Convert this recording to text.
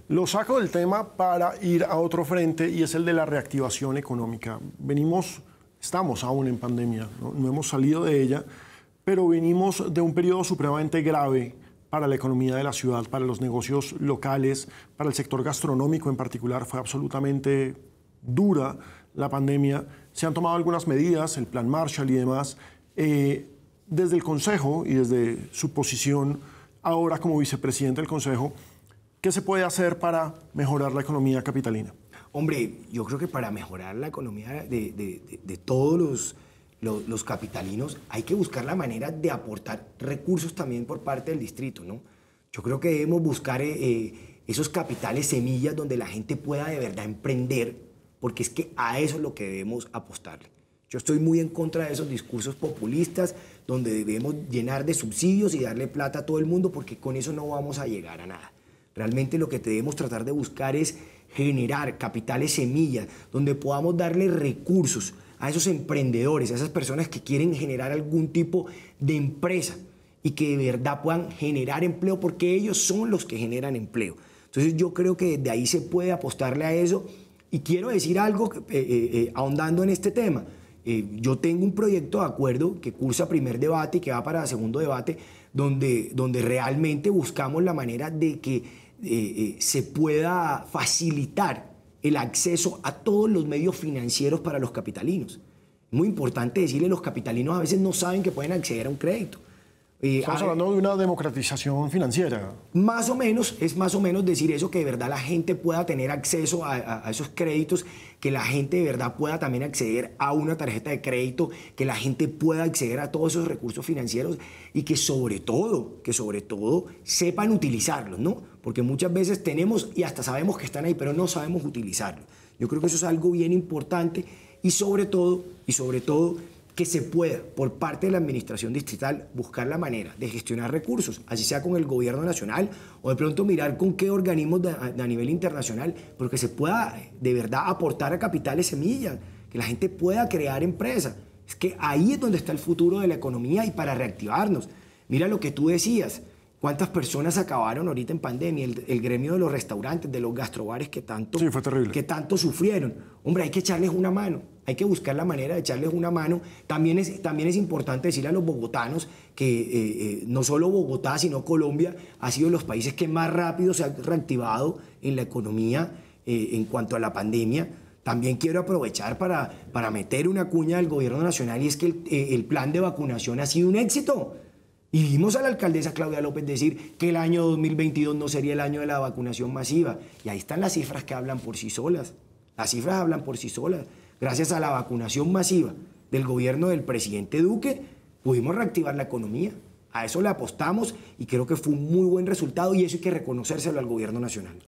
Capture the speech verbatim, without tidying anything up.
Lo saco del tema para ir a otro frente y es el de la reactivación económica. Venimos, estamos aún en pandemia, no, no hemos salido de ella, pero venimos de un periodo supremamente grave para la economía de la ciudad, para los negocios locales, para el sector gastronómico en particular. Fue absolutamente dura la pandemia. Se han tomado algunas medidas, el Plan Marshall y demás. Eh, desde el Consejo y desde su posición ahora como vicepresidente del Consejo, ¿qué se puede hacer para mejorar la economía capitalina? Hombre, yo creo que para mejorar la economía de, de, de, de todos los, los, los capitalinos hay que buscar la manera de aportar recursos también por parte del distrito, ¿no? Yo creo que debemos buscar eh, esos capitales semillas donde la gente pueda de verdad emprender, porque es que a eso es lo que debemos apostarle. Yo estoy muy en contra de esos discursos populistas donde debemos llenar de subsidios y darle plata a todo el mundo, porque con eso no vamos a llegar a nada. Realmente lo que debemos tratar de buscar es generar capitales semillas donde podamos darle recursos a esos emprendedores, a esas personas que quieren generar algún tipo de empresa y que de verdad puedan generar empleo, porque ellos son los que generan empleo. Entonces yo creo que de ahí se puede apostarle a eso. Y quiero decir algo eh, eh, eh, ahondando en este tema. Eh, yo tengo un proyecto de acuerdo que cursa primer debate y que va para segundo debate, donde, donde realmente buscamos la manera de que eh, eh, se pueda facilitar el acceso a todos los medios financieros para los capitalinos. Es muy importante decirle, los capitalinos a veces no saben que pueden acceder a un crédito. Eh, Estamos hablando de una democratización financiera. Más o menos, es más o menos decir eso, que de verdad la gente pueda tener acceso a, a, a esos créditos, que la gente de verdad pueda también acceder a una tarjeta de crédito, que la gente pueda acceder a todos esos recursos financieros y que sobre todo, que sobre todo sepan utilizarlos, ¿no? Porque muchas veces tenemos y hasta sabemos que están ahí, pero no sabemos utilizarlos. Yo creo que eso es algo bien importante y sobre todo, y sobre todo, que se pueda, por parte de la administración distrital, buscar la manera de gestionar recursos, así sea con el gobierno nacional o de pronto mirar con qué organismos de, de a nivel internacional, pero que se pueda de verdad aportar a capitales semillas, que la gente pueda crear empresas. Es que ahí es donde está el futuro de la economía y para reactivarnos. Mira lo que tú decías, cuántas personas acabaron ahorita en pandemia, el, el gremio de los restaurantes, de los gastrobares que tanto, sí, fue terrible, que tanto sufrieron. Hombre, hay que echarles una mano. Hay que buscar la manera de echarles una mano. También es, también es importante decirle a los bogotanos que eh, eh, no solo Bogotá, sino Colombia ha sido de los países que más rápido se ha reactivado en la economía eh, en cuanto a la pandemia. También quiero aprovechar para, para meter una cuña al gobierno nacional, y es que el, eh, el plan de vacunación ha sido un éxito. Y vimos a la alcaldesa Claudia López decir que el año dos mil veintidós no sería el año de la vacunación masiva. Y ahí están las cifras que hablan por sí solas. Las cifras hablan por sí solas. Gracias a la vacunación masiva del gobierno del presidente Duque, pudimos reactivar la economía. A eso le apostamos y creo que fue un muy buen resultado, y eso hay que reconocérselo al gobierno nacional.